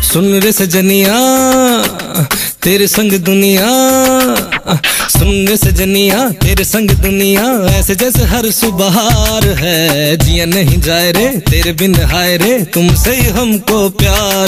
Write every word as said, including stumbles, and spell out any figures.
सुन रे सजनिया तेरे संग दुनिया, सुन रे सजनिया तेरे संग दुनिया, ऐसे जैसे हर सुबह है, जिया नहीं जाए रे तेरे बिन हाय रे, तुमसे ही हमको प्यार